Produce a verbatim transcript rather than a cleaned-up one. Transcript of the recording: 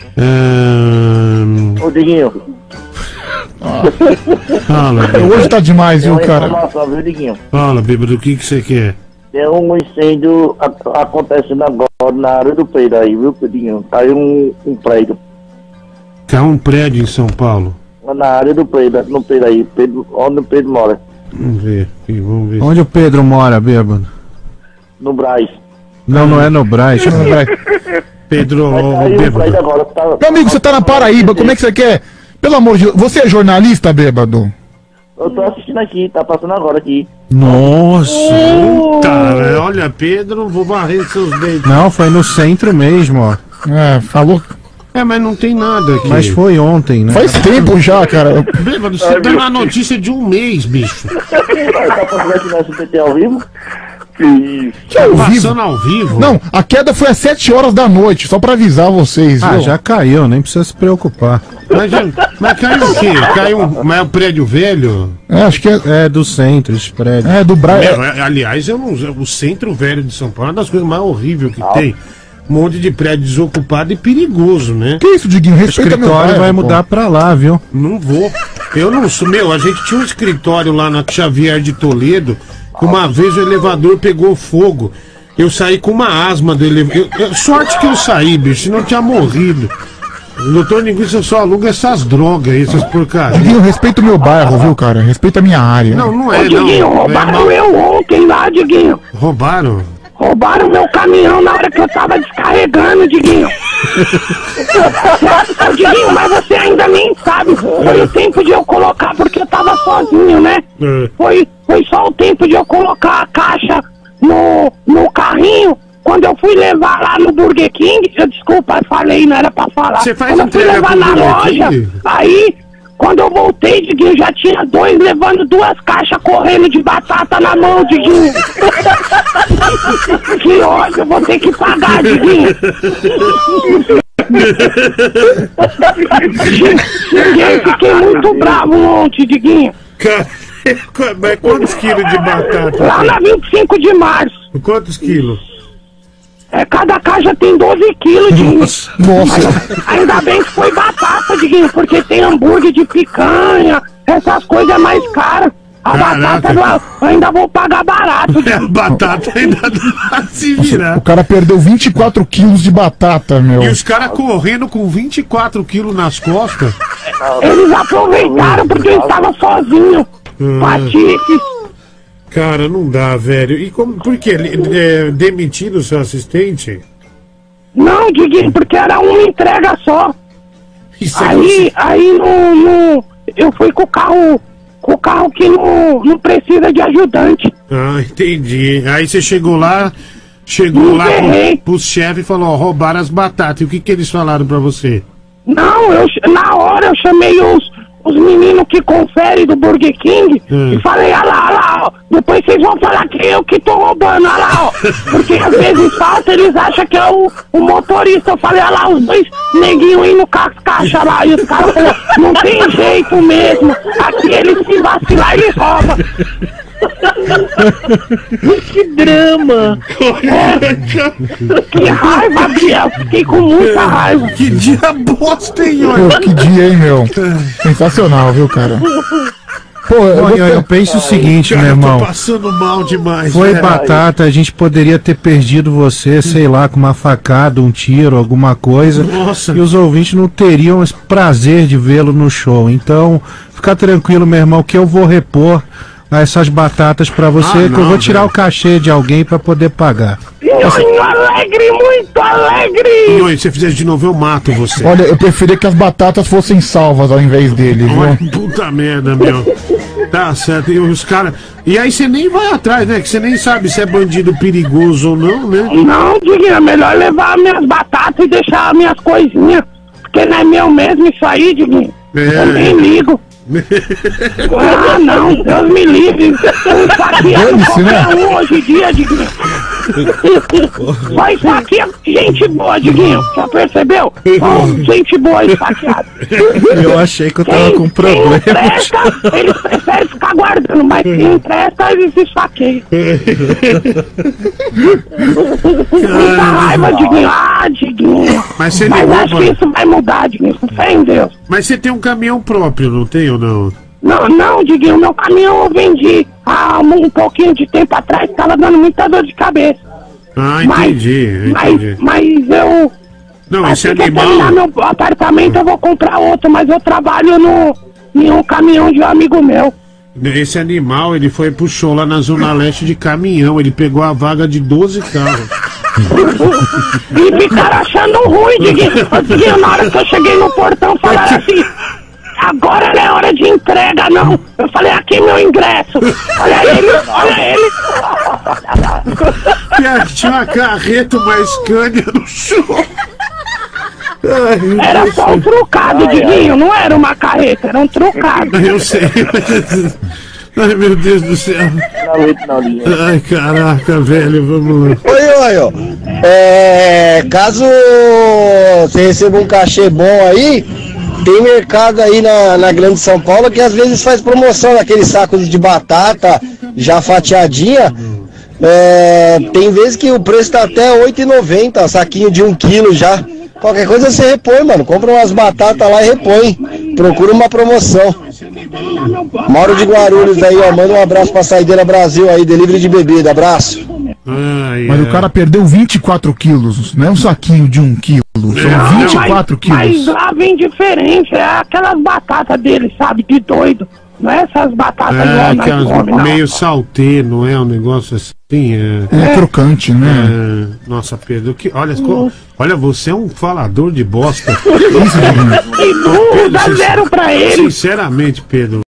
É... Ô, Diguinho. Fala, bêbado. Hoje tá demais, viu, cara? Viu, Diguinho? Fala, bêbado, o que que você quer? Tem um incêndio a- acontecendo agora na área do Pedro aí, viu, Diguinho? Caiu um, um prédio. Caiu um prédio em São Paulo. Na área do Pedro, no Pedro aí, Pedro, onde o Pedro mora. Vamos ver, aqui, vamos ver. Onde o Pedro mora, bêbado? No Brás. Não, não é no Brás. No Brás. Pedro, Vai ô, cair um prédio bêbado. agora. Tá, Meu amigo, você tá na Paraíba, como é que você quer? Pelo amor de Deus, você é jornalista, bêbado? Eu tô assistindo aqui, tá passando agora aqui. Nossa! Tá, olha, Pedro, vou varrer seus dentes. Não, foi no centro mesmo, ó. É, falou. É, mas não tem nada aqui. Mas foi ontem, né? Faz tempo já, cara. Bêbado, você deu uma notícia de um mês, bicho. Tá passando aqui no S B T ao vivo? Que isso. Que ao vivo? Passando ao vivo? Não, a queda foi às sete horas da noite, só pra avisar vocês, Ah, viu? já caiu, nem precisa se preocupar. Mas, já- mas caiu o quê? Caiu um, mas é um prédio velho? É, acho que é, É do centro, esse prédio. é do Brás. Meu, é- aliás, eu não, o centro velho de São Paulo é uma das coisas mais horríveis que tem. Um monte de prédio desocupado e perigoso, né? Que isso, Diguinho? O Respeita meu escritório bairro, vai pô. mudar pra lá, viu? Não vou. Eu não sou. Meu, a gente tinha um escritório lá na Xavier de Toledo. Que uma vez o elevador pegou fogo. Eu saí com uma asma do elevador. Sorte que eu saí, bicho, senão eu tinha morrido. O doutor Linguiça só aluga essas drogas aí, essas porcarias. Diguinho, respeita o meu bairro, viu, cara? Respeita a minha área. Não, não é, Ô, Diguinho, não. É roubaram mal- eu ontem lá, Diguinho. Roubaram? Roubaram meu caminhão na hora que eu tava descarregando, Diguinho. Ô, Diguinho, mas você ainda nem sabe. Foi o tempo de eu colocar, porque eu tava sozinho, né? É. Foi, foi só o tempo de eu colocar a caixa no, no carrinho. Quando eu fui levar lá no Burger King, eu, desculpa, falei, não era pra falar. Você faz Quando eu fui entrega levar pro na Burger loja, King? aí, quando eu voltei, Diguinho, já tinha dois levando duas caixas correndo de batata na mão, Diguinho. Que ódio, eu vou ter que pagar, Diguinho. Xinguei, fiquei muito bravo ontem, Diguinho. Cara, mas quantos quilos de batata? Lá na vinte e cinco de março. Quantos quilos? É, cada caixa tem doze quilos, Diguinho. Nossa. Ainda bem que foi batata, Diguinho, porque tem hambúrguer de picanha, essas coisas é mais caras. A Caraca. batata eu ainda vou pagar barato, É, a Diguinho. batata ainda dá pra se virar. O cara perdeu vinte e quatro quilos de batata, meu. E os caras correndo com vinte e quatro quilos nas costas. Eles aproveitaram porque eu estava sozinho. Patife. Cara, não dá, velho. E como, por quê? É, demitiram o seu assistente? Não, Diguinho, porque era uma entrega só. Isso é Aí, aí no, no- eu fui com o carro, com o carro que não, não precisa de ajudante. Ah, entendi. Aí você chegou lá, chegou Me lá pro, ferrei. pros chefes e falou, ó, roubaram as batatas. E o que que eles falaram pra você? Não, eu, ch- na hora eu chamei os, os meninos que conferem do Burger King Hum. e falei, olha lá, olha lá, ó, depois vocês vão falar que eu que tô roubando, olha lá, ó. Porque às vezes falta, eles acham que é o, o motorista. Eu falei, olha lá, os dois neguinhos indo com as caixas lá. E os caras falaram, não tem jeito mesmo. Aqui eles se vacilar, eles roubam. Que drama! Que raiva, Biel. Fiquei com muita raiva. Que dia bosta, hein, Pô, olha? que dia, hein, meu? Sensacional, viu, cara? Pô, eu, Olha, vou- eu penso o seguinte, Cara, meu eu tô irmão. passando mal demais. Foi velho. batata, a gente poderia ter perdido você, sei lá, com uma facada, um tiro, alguma coisa. Nossa. E os ouvintes não teriam esse prazer de vê-lo no show. Então, fica tranquilo, meu irmão, que eu vou repor essas batatas pra você, Ah, que eu não, vou tirar velho. o cachê de alguém pra poder pagar. Muito alegre, muito alegre. Oi, se você fizer de novo, eu mato você. Olha, eu preferia que as batatas fossem salvas ao invés dele, Olha, viu? puta merda, meu. Tá certo, e os caras. E aí você nem vai atrás, né? Que você nem sabe se é bandido perigoso ou não, né? Não, Diguinho, é melhor levar minhas batatas e deixar minhas coisinhas. Porque não é meu mesmo isso aí, Diguinho. É. Eu nem ligo. Ah, não, Deus me livre. Eu esfaqueando Dane-se, né? qualquer um hoje em dia, Diguinho. Só esfaqueia gente boa, Diguinho. Já percebeu? Só gente boa esfaqueada. Eu achei que eu tava com Quem não problema. presta, eles preferem ficar guardando, mas quem presta, eles esfaqueiam. Muita raiva, Diguinho. Ah, Diguinho. Diguinho. Mas você Mas ligou, acho que mano. isso vai mudar, Diguinho, com fé em Deus. Mas você tem um caminhão próprio, não tem ou não? Não, não, Diguinho, meu caminhão eu vendi há um pouquinho de tempo atrás, tava dando muita dor de cabeça. Ah, Mas- entendi, Mas, entendi. mas eu... Não, esse assim que eu terminar animal... meu apartamento eu vou comprar outro, mas eu trabalho no, em um caminhão de um amigo meu. Esse animal, ele foi pro show lá na Zona Leste de caminhão. Ele pegou a vaga de doze carros. E ficaram achando ruim, Diguinho. Ô, Diguinho, na hora que eu cheguei no portão, falaram assim: agora não é hora de entrega, não. Eu falei: aqui meu ingresso. Olha ele, olha ele. Pior que tinha uma carreta, uma Scania no show. Ai, meu Era Deus. só um trucado, Diguinho. Não era uma carreta, era um trucado. Eu sei. Ai, meu Deus do céu. Não aguento não, Diguinho. Ai, caraca, velho, vamos lá. Oi, oi, ó. É, caso você receba um cachê bom aí, tem mercado aí na, na Grande São Paulo que às vezes faz promoção naqueles sacos de batata já fatiadinha. É, tem vezes que o preço tá até oito reais e noventa centavos, saquinho de um quilo já. Qualquer coisa você repõe, mano. Compra umas batatas lá e repõe. Procura uma promoção. Mauro de Guarulhos aí, ó. Manda um abraço pra Saideira Brasil aí, delivery de bebida. Abraço. Ai, Mas ai. o cara perdeu vinte e quatro quilos, não é um saquinho de um quilo, são Não, vinte e quatro mas, mas quilos. lá vem diferente, é aquelas batatas dele, sabe, de doido. Não é essas batatas É, igual nós aquelas come, não. meio saltê, não é? Um negócio assim. É. É crocante, né? É, nossa, Pedro, que, olha, co- olha, você é um falador de bosta. Isso, Diguinho. E burro, dá sin- zero pra ele. Sinceramente, Pedro.